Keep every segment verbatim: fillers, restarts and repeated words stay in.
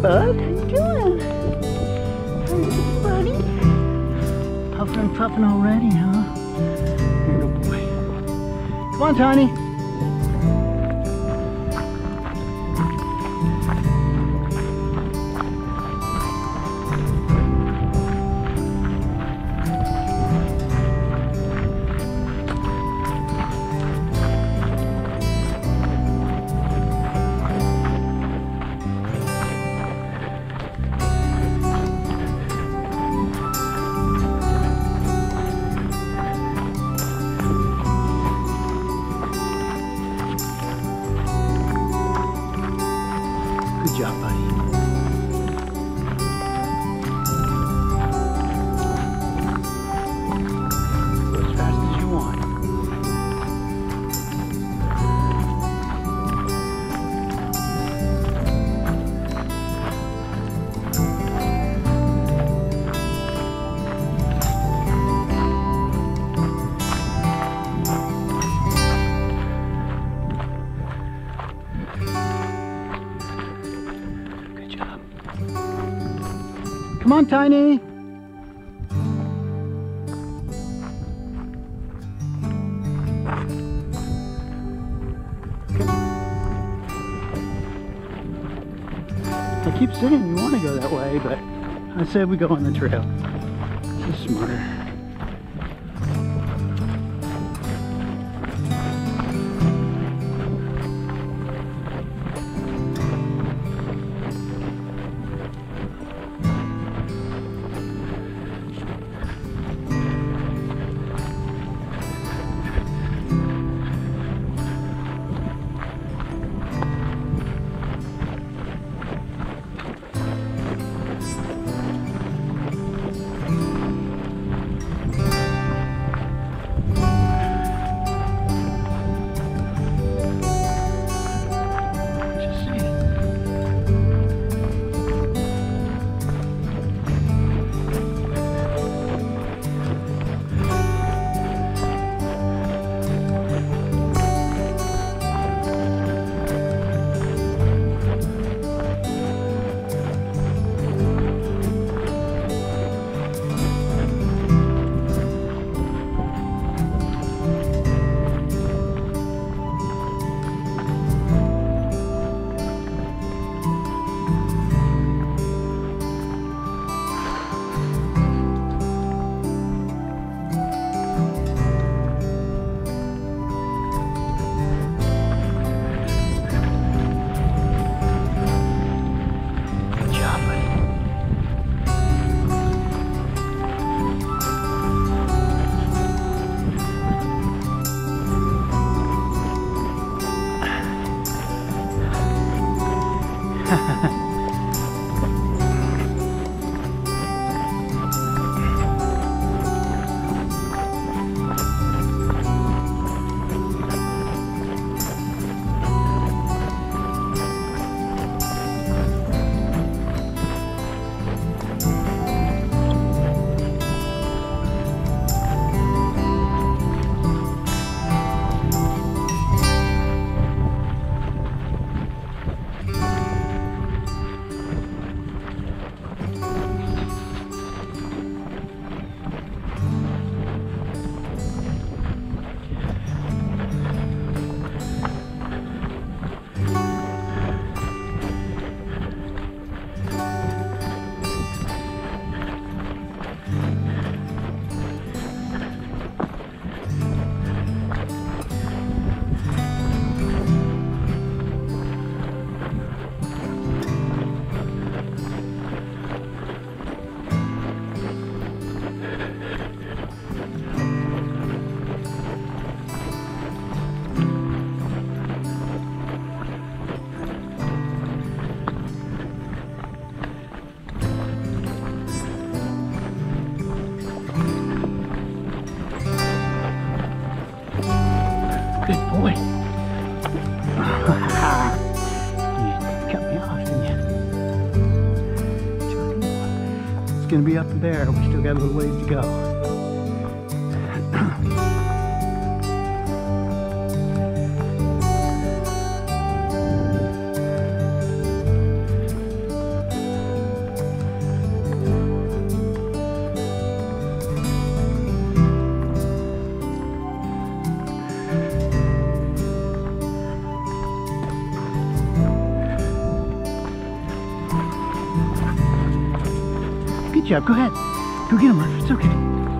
bud. How you doing? Hey, buddy. Puffing and puffing already, huh? Good boy. Come on, Tiny. Good job, buddy. Go as fast as you want. Come on, Tiny. I keep saying you want to go that way, but I said we go on the trail. This is smarter. Good boy. You cut me off, didn't you? It's gonna be up there. We still got a little ways to go. Great job. Go ahead. Go get him, Murph. It's okay.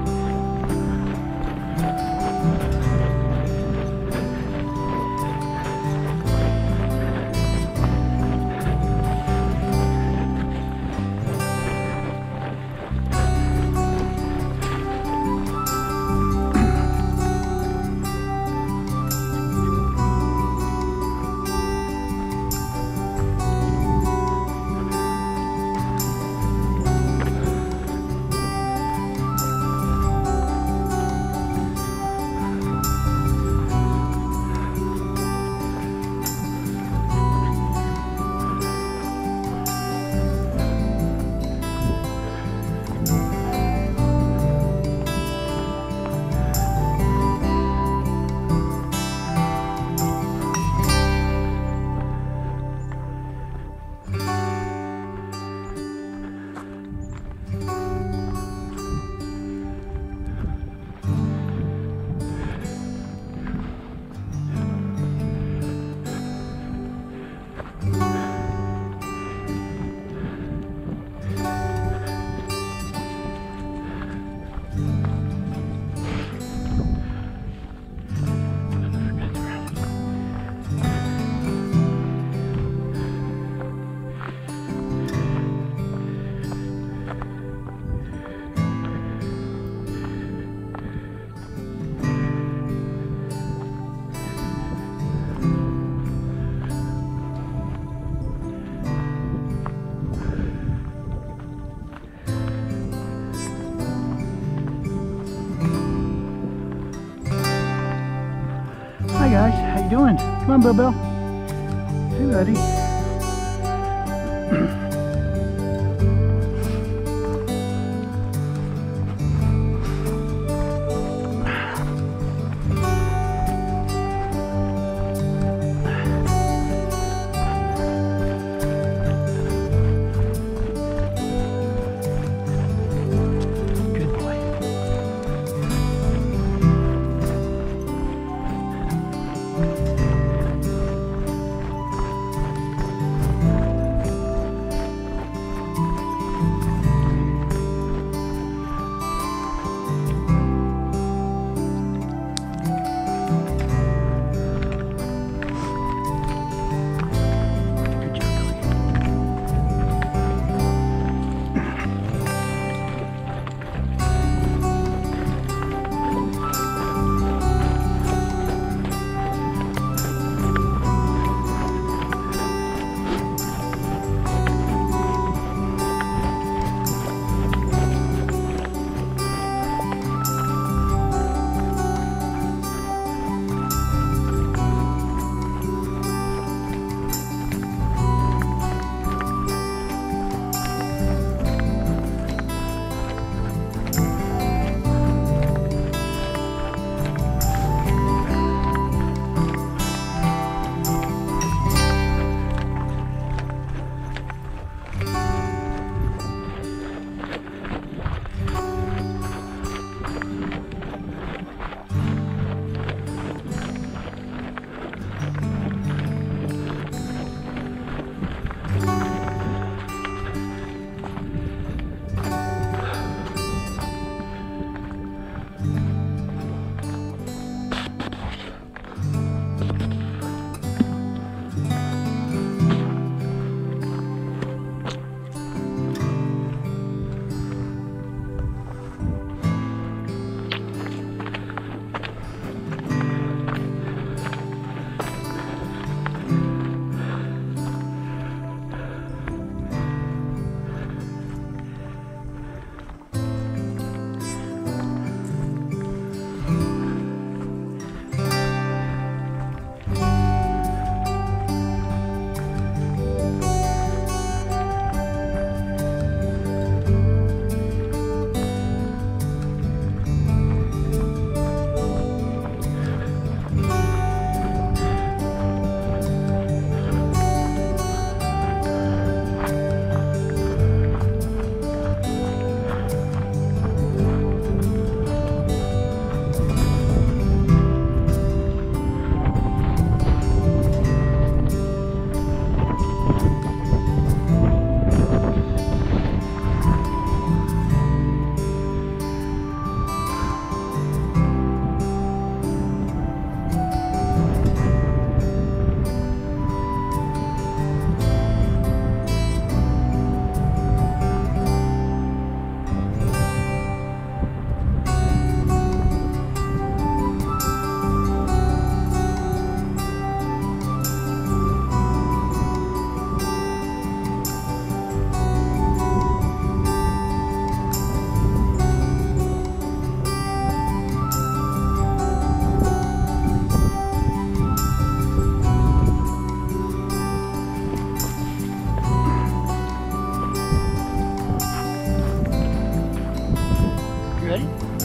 Hi guys, how you doing? Come on, Bobo. Hey, buddy.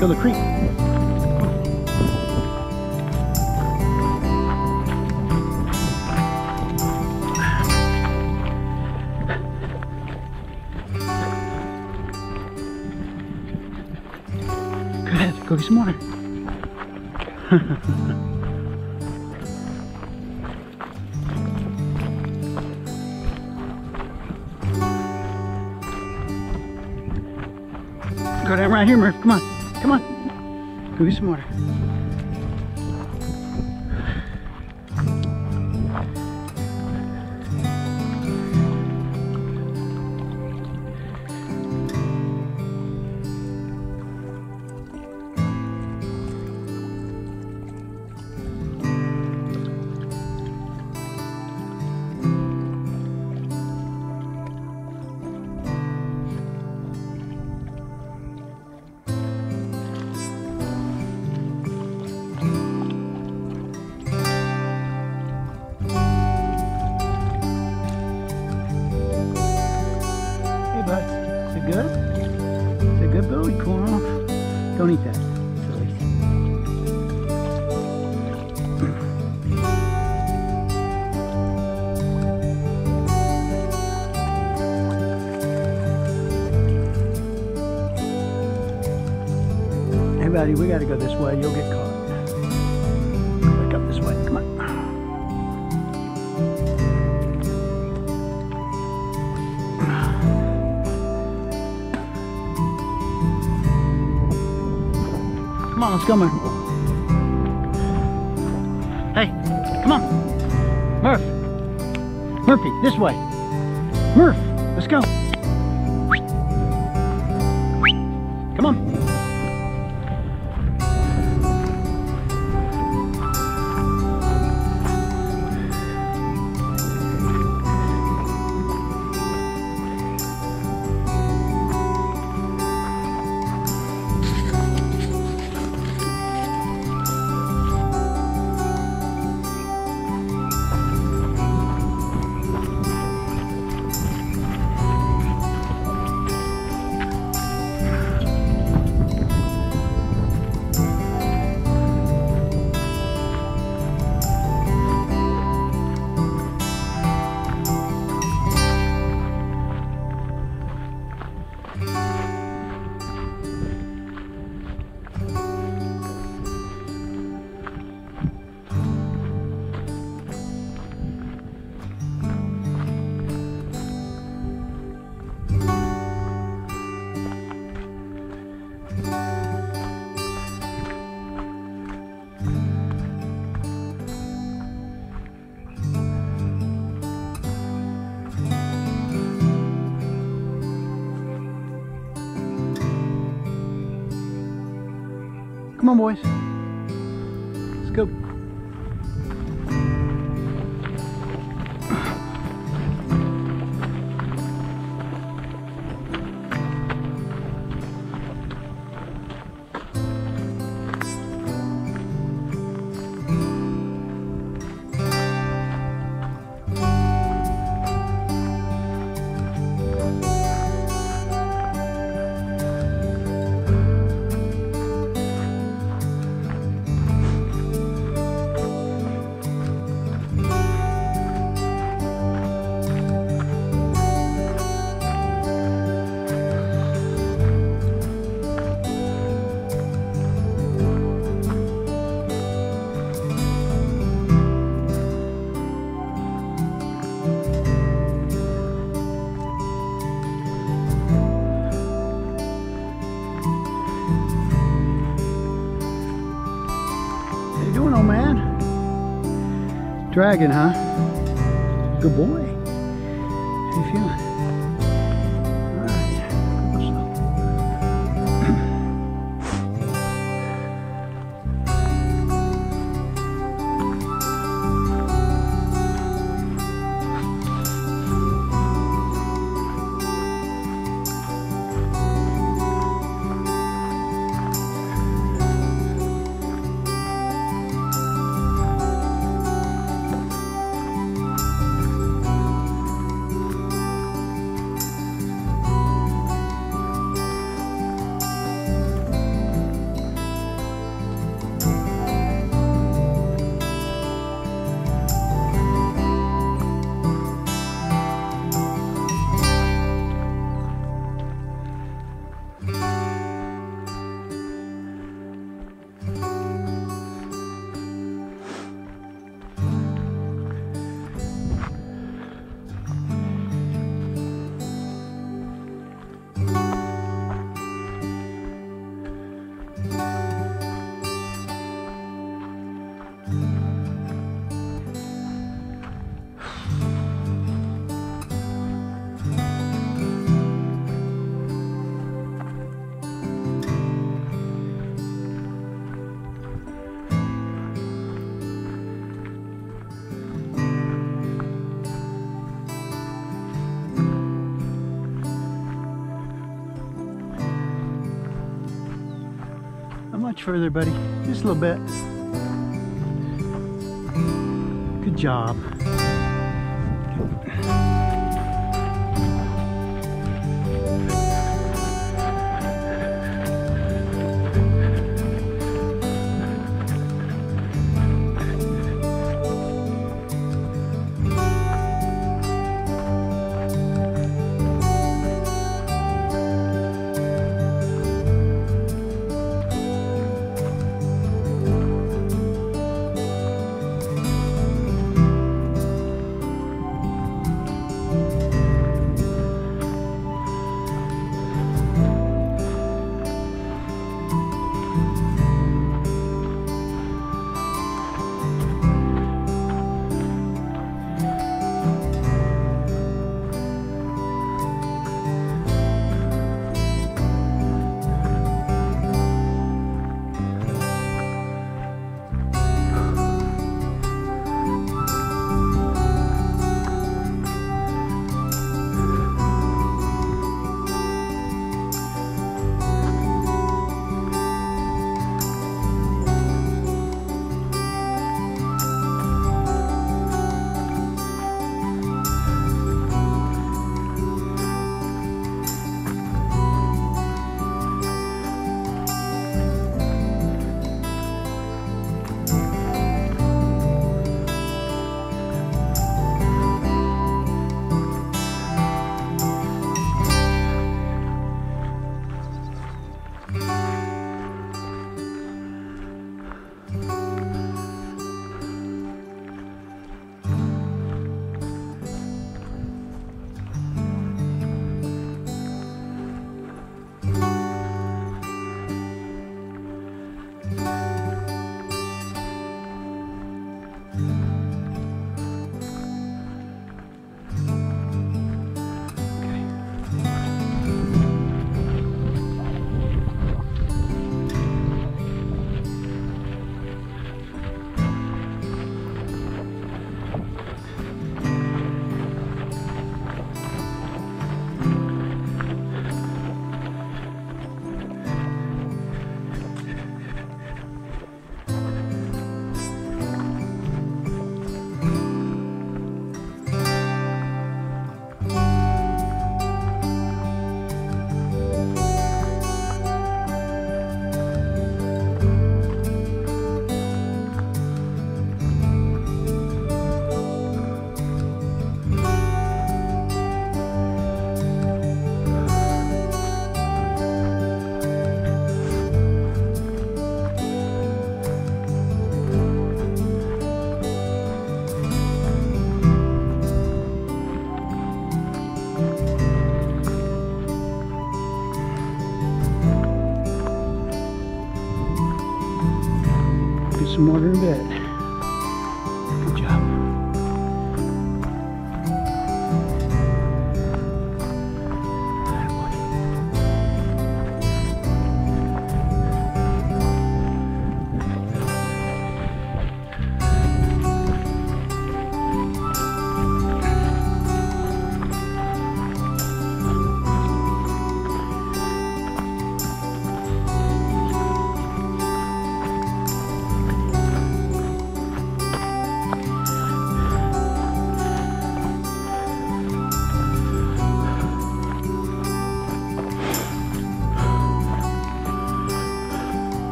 go to the creek. Good, go get some water. Go down right here, Murph. Come on. Come on. Go get some water. Is it good? Is it good, Bill? You cooling off? Don't eat that. Silly. Hey, buddy, we gotta go this way. You'll get caught. Go back up this way. Come on. Come on, let's go, Murph. Hey, come on. Murph. Murphy, this way. Murph, let's go. Come on. Come on, boys. Let's go. Dragon, huh? Good boy. How you feeling? All right. much further, buddy. Just a little bit. Good job. Some water in bed. Good job.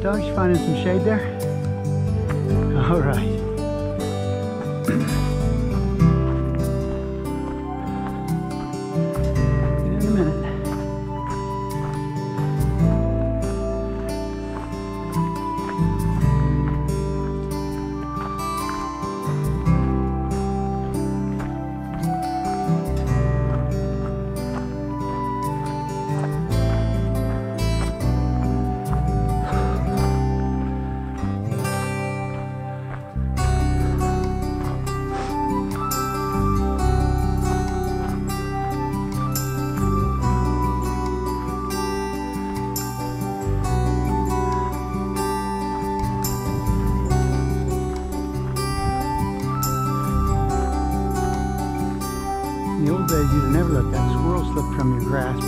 hot dogs? You finding some shade there? All right. In a minute. In the old days, you'd have never let that squirrel slip from your grasp.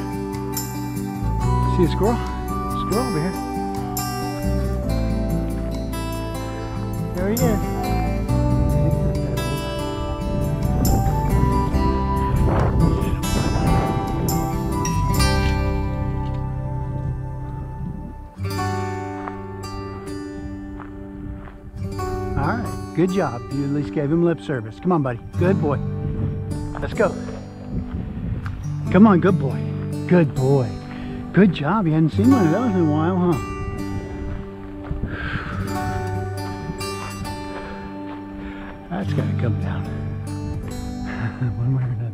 See a squirrel? Squirrel over here. There he is. He's not that old. All right, good job. You at least gave him lip service. Come on, buddy. Good boy. Let's go. Come on, good boy. Good boy. Good job. You hadn't seen one of those in a while, huh? That's got to come down. One way or another.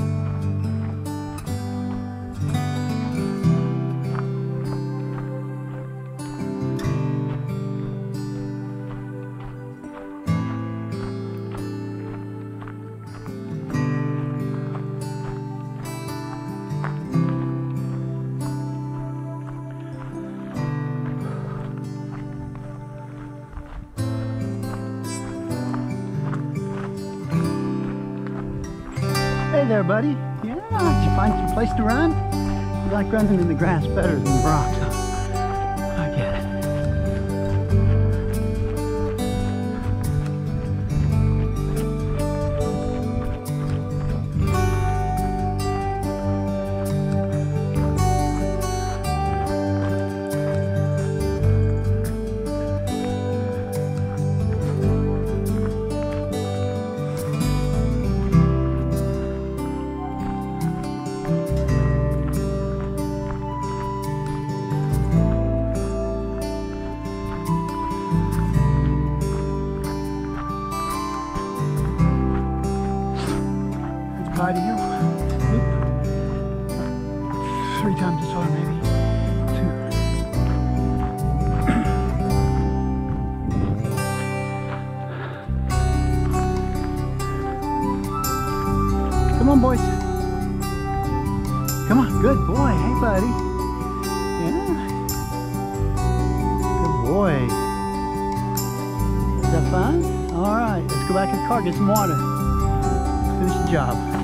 Hey there, buddy. Yeah, did you find some place to run? You like running in the grass better than the rocks, huh? I get it. Piety Hill Loop. Three times as far, maybe. Two. Come on, boys. Come on, good boy. Hey, buddy. Yeah. Good boy. Is that fun? All right, let's go back in the car, get some water. Finish the job.